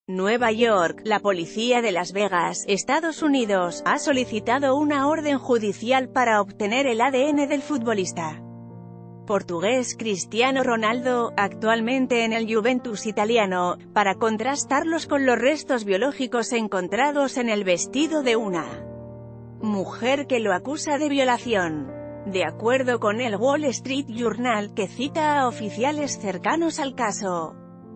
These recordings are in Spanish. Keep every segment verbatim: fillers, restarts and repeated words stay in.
Nueva York, la policía de Las Vegas, Estados Unidos, ha solicitado una orden judicial para obtener el A D N del futbolista portugués Cristiano Ronaldo, actualmente en el Juventus italiano, para contrastarlos con los restos biológicos encontrados en el vestido de una mujer que lo acusa de violación. De acuerdo con el Wall Street Journal, que cita a oficiales cercanos al caso,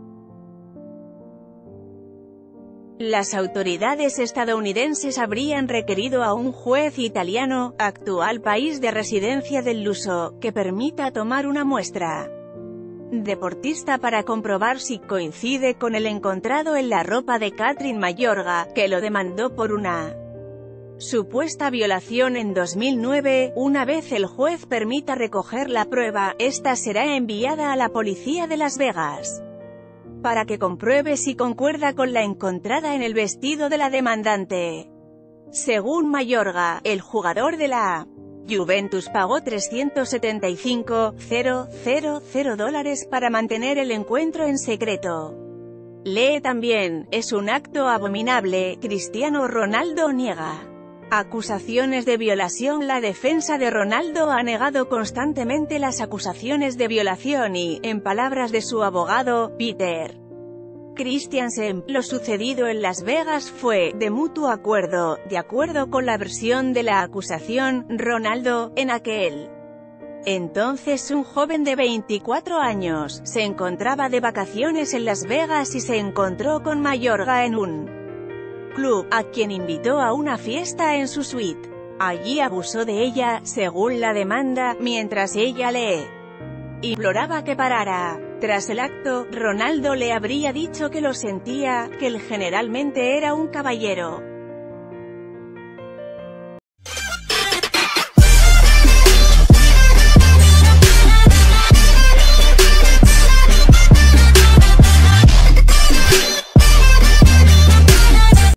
las autoridades estadounidenses habrían requerido a un juez italiano, actual país de residencia del luso, que permita tomar una muestra deportista para comprobar si coincide con el encontrado en la ropa de Catherine Mayorga, que lo demandó por una supuesta violación en dos mil nueve. Una vez el juez permita recoger la prueba, esta será enviada a la policía de Las Vegas para que compruebe si concuerda con la encontrada en el vestido de la demandante. Según Mayorga, el jugador de la Juventus pagó trescientos setenta y cinco mil dólares para mantener el encuentro en secreto. Lee también, es un acto abominable. Cristiano Ronaldo niega acusaciones de violación. La defensa de Ronaldo ha negado constantemente las acusaciones de violación y, en palabras de su abogado, Peter Christiansen, lo sucedido en Las Vegas fue de mutuo acuerdo. De acuerdo con la versión de la acusación, Ronaldo, en aquel entonces un joven de veinticuatro años, se encontraba de vacaciones en Las Vegas y se encontró con Mayorga en un club, a quien invitó a una fiesta en su suite. Allí abusó de ella, según la demanda, mientras ella le imploraba que parara. Tras el acto, Ronaldo le habría dicho que lo sentía, que él generalmente era un caballero.